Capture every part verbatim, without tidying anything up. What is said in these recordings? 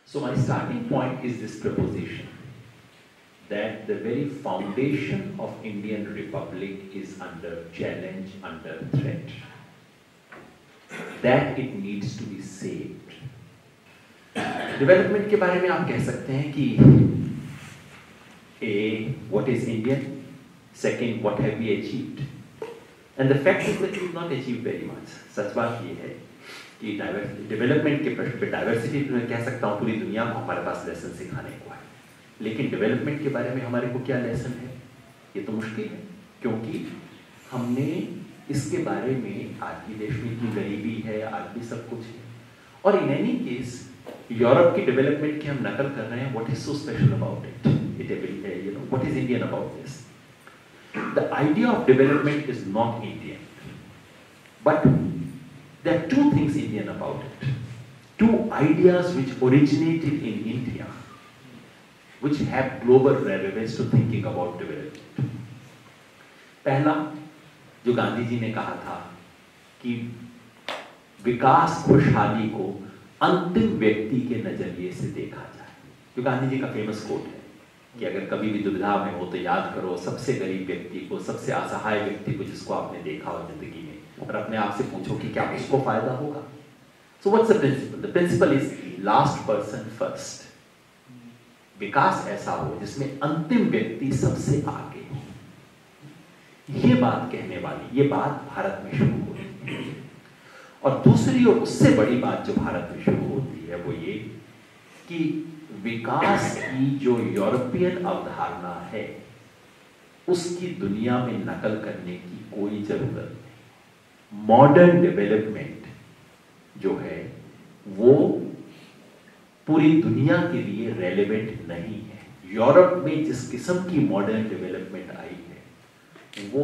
So my starting point is this proposition that the very foundation of Indian Republic is under challenge, under threat, that it needs to be saved. Development के बारे में आप कह सकते हैं कि A, what is Indian? Second, what have we achieved? And the fact is that we have not achieved very much. सच बात ये है कि डेवलपमेंट के प्रश्न पे डाइवर्सिटी मैं कह सकता हूँ पूरी दुनिया को हमारे पास लेसन सिखाने को है, लेकिन डेवलपमेंट के बारे में हमारे को क्या लेसन है ये तो मुश्किल है, क्योंकि हमने इसके बारे में आज भी देश में इतनी गरीबी है, आज भी सब कुछ है, और इन एनी केस यूरोप की डेवलपमेंट की हम नकल कर रहे हैं. What is so special about it? It you know what is Indian about this? The idea of development is not Indian, but there are two things Indian about it. Two ideas which originated in India, which have global relevance to thinking about development. पहला, जो गांधी जी ने कहा था कि विकास खुशहाली को अंतिम व्यक्ति के नजरिए से देखा जाए. जो गांधी जी का फेमस कोट है कि अगर कभी भी दुविधा में हो तो याद करो सबसे गरीब व्यक्ति को, सबसे असहाय व्यक्ति को जिसको आपने देखा हो जिंदगी में, और अपने आप से पूछो कि क्या उसको फायदा होगा. So what's the principle? The principle is last person first. विकास ऐसा हो जिसमें अंतिम व्यक्ति सबसे आगे हो. ये बात कहने वाली, ये बात भारत में शुरू होती है. और दूसरी और उससे बड़ी बात जो भारत में शुरू होती है वो ये कि विकास की जो यूरोपियन अवधारणा है उसकी दुनिया में नकल करने की कोई जरूरत नहीं. मॉडर्न डेवलपमेंट जो है वो पूरी दुनिया के लिए रेलेवेंट नहीं है. यूरोप में जिस किस्म की मॉडर्न डेवलपमेंट आई है वो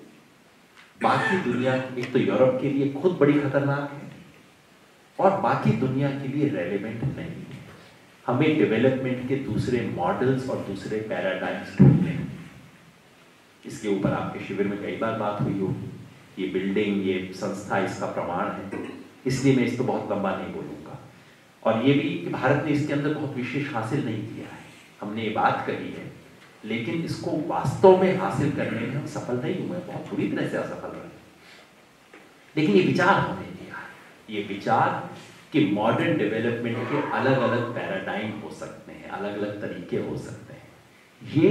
बाकी दुनिया, एक तो यूरोप के लिए खुद बड़ी खतरनाक है और बाकी दुनिया के लिए रेलेवेंट नहीं है. हमें डेवलपमेंट के दूसरे मॉडल्स और दूसरे पैराडाइम्स ढूंढने हैं. इसके ऊपर आपके शिविर में कई बार बात हुई होगी. ये बिल्डिंग, ये संस्था इसका प्रमाण है, इसलिए मैं इस पर बहुत लंबा नहीं बोलूँगा. और ये भी कि भारत ने इसके अंदर बहुत विशेष हासिल नहीं किया है. हमने ये बात कही है, लेकिन इसको वास्तव में हासिल करने में हम सफल नहीं हुए, बहुत बुरी तरह से असफल रहे. लेकिन ये विचार हमने दिया है, ये विचार कि मॉडर्न डेवलपमेंट के अलग अलग पैराडाइम हो सकते हैं, अलग अलग तरीके हो सकते हैं, ये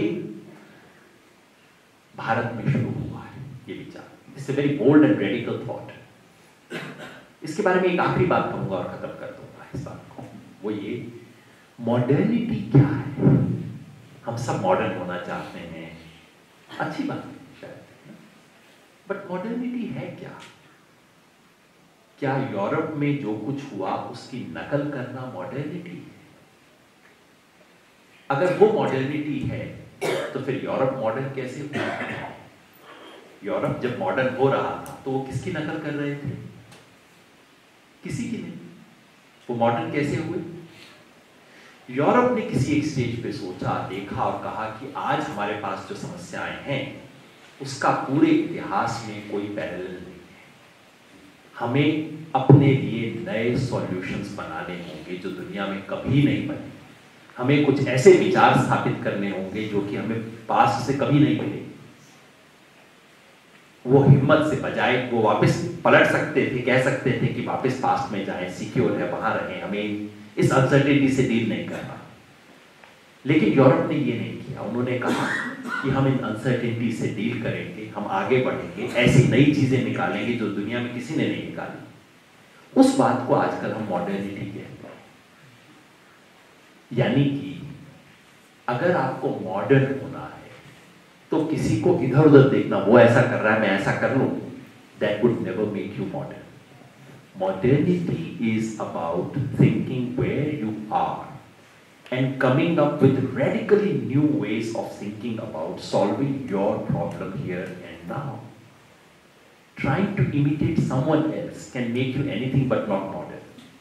भारत में शुरू हुआ है. ये विचार it's a very bold and radical thought. इसके बारे में एक आखिरी बात कहूंगा और खत्म कर दूंगा इस बात को. वो ये, मॉडर्निटी क्या है? हम सब मॉडर्न होना चाहते हैं, अच्छी बात है शायद, बट मॉडर्निटी है क्या? क्या यूरोप में जो कुछ हुआ उसकी नकल करना मॉडर्निटी है? अगर वो मॉडर्निटी है तो फिर यूरोप मॉडर्न कैसे हुआ? यूरोप जब मॉडर्न हो रहा था तो वो किसकी नकल कर रहे थे? किसी की नहीं. वो मॉडर्न कैसे हुए? यूरोप ने किसी एक स्टेज पे सोचा, देखा और कहा कि आज हमारे पास जो समस्याएं हैं उसका पूरे इतिहास में कोई पैरेलल नहीं है. हमें अपने लिए नए सॉल्यूशंस बनाने होंगे जो दुनिया में कभी नहीं बने. हमें कुछ ऐसे विचार स्थापित करने होंगे जो कि हमें पास्ट से कभी नहीं मिले. वो हिम्मत से बजाय वो वापस पलट सकते थे, कह सकते थे कि वापस पास्ट में जाएं, सिक्योर है, वहां रहें, हमें इस अनसर्टेनिटी से डील नहीं करना. लेकिन यूरोप ने ये नहीं किया. उन्होंने कहा कि हम इन अनसर्टेनिटी से डील करेंगे, हम आगे बढ़ेंगे, ऐसी नई चीजें निकालेंगे जो दुनिया में किसी ने नहीं निकाली. उस बात को आजकल हम मॉडर्निटी कहते हैं. यानी कि अगर आपको मॉडर्न होना है तो किसी को इधर उधर देखना, वो ऐसा कर रहा है मैं ऐसा कर लूं, that would never make you modern. Modernity is about thinking where you are and coming up with radically new ways of thinking about solving your problem here and now. Trying to imitate someone else can make you anything but not modern.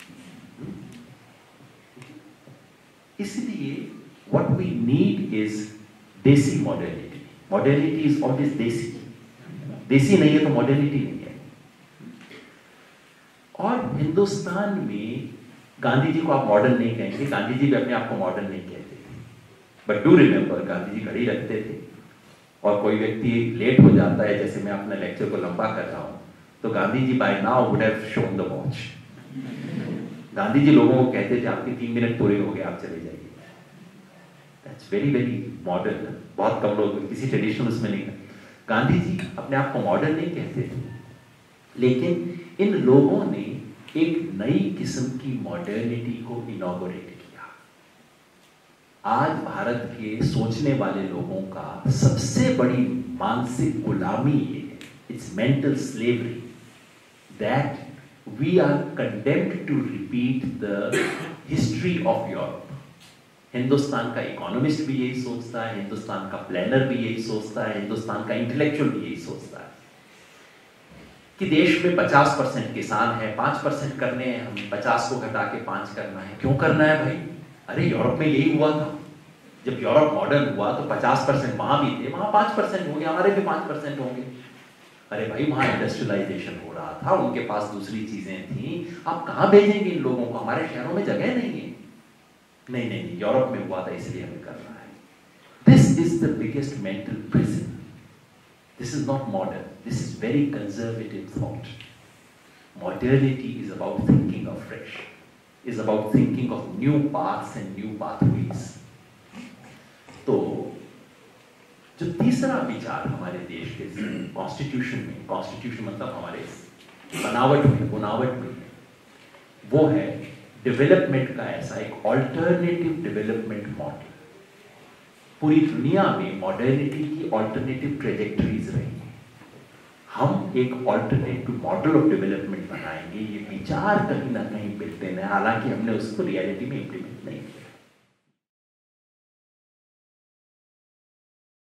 इसलिए what we need is desi modernity. Modernity is always desi. देसी नहीं है तो modernity नहीं है. और हिंदुस्तान में गांधी जी को आप मॉडर्न नहीं कहेंगे, गांधी जी भी अपने आप को मॉडर्न नहीं कहते थे, but do remember Gandhi ji घड़ी रखते थे, और कोई व्यक्ति लेट हो जाता है, जैसे मैं अपने लेक्चर को लंबा कर रहा हूँ, तो Gandhi ji by now would have shown the watch. Gandhi ji लोगों को कहते थे आपके तीन मिनट पूरे हो गए, आप चले जाइए। That's very very modern. बहुत कम लोग किसी ट्रेडिशनल उसमें नहीं है। गांधी जी अपने आप को मॉडर्न नहीं कहते थे, लेकिन इन लोगों ने एक नई किस्म की मॉडर्निटी को इनॉग्रेट किया। आज भारत के सोचने वाले लोगों का सबसे बड़ी मानसिक गुलामी ये है, it's mental slavery, that we are condemned to repeat the history of Europe. Hindustan का इकोनॉमिस्ट भी यही सोचता है, हिंदुस्तान का प्लानर भी यही सोचता है, हिंदुस्तान का इंटेलेक्चुअल भी यही सोचता है कि देश में पचास परसेंट किसान है, पाँच परसेंट करने हैं, हम पचास को घटा के पाँच करना है। क्यों करना है भाई? अरे यूरोप में यही हुआ था, जब यूरोप मॉडर्न हुआ तो पचास परसेंट वहां भी थे, वहां पाँच परसेंट हो गए, हमारे भी पाँच परसेंट होंगे। अरे भाई वहां इंडस्ट्रियलाइजेशन हो रहा था, उनके पास दूसरी चीजें थी, आप कहाँ भेजेंगे इन लोगों को? हमारे शहरों में जगह नहीं है। नहीं नहीं नहीं, यूरोप में हुआ था इसलिए हमें करना है। This is the biggest mental prison. This is not modern, this is very conservative thought. Modernity is about thinking afresh, is about thinking of new paths and new pathways. तो जो तीसरा विचार हमारे देश के कॉन्स्टिट्यूशन में, कॉन्स्टिट्यूशन मतलब हमारे बनावट में, बुनावट में है, वो है डेवलपमेंट का ऐसा एक ऑल्टरनेटिव डेवलपमेंट मॉडल। पूरी दुनिया में मॉडर्निटी की ऑल्टरनेटिव ट्रेजेक्टरीज रही हैं। हम एक ऑल्टरनेटिव मॉडल ऑफ डेवलपमेंट बनाएंगे, ये विचार कहीं ना कहीं बिल्ट इन है, हालांकि हमने उसको रियलिटी में इम्प्लीमेंट नहीं किया।